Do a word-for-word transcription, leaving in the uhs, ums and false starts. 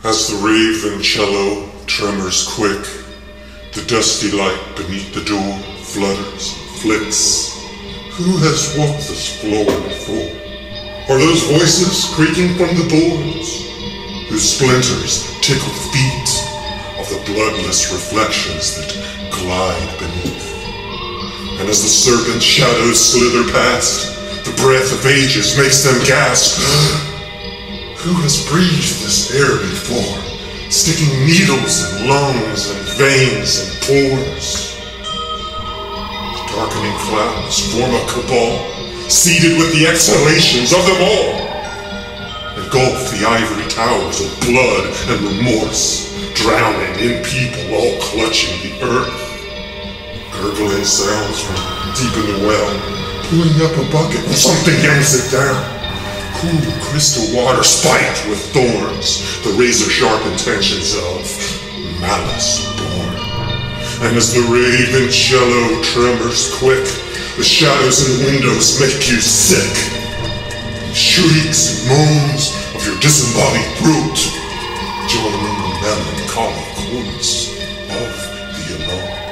As the raven-cello tremors quick, the dusty light beneath the door flutters and flicks. Who has walked this floor before? Are those voices creaking from the boards, whose splinters tickle the feet of the bloodless reflections that glide beneath? And as the serpent shadows slither past, the breath of ages makes them gasp. Who has breathed this air before, sticking needles in lungs and veins and pores? The darkening clouds form a cabal, seeded with the exhalations of them all. Engulf the ivory towers of blood and remorse, drowning in people all clutching the earth. Gurgling sounds from deep in the well, pulling up a bucket when something yanks it down. Cool crystal water spiked with thorns, the razor-sharp intentions of malice born. And as the raven-cello tremors quick, the shadows in the windows make you sick. Shrieks and moans of your disembodied brute join in the melancholy chorus of the alone.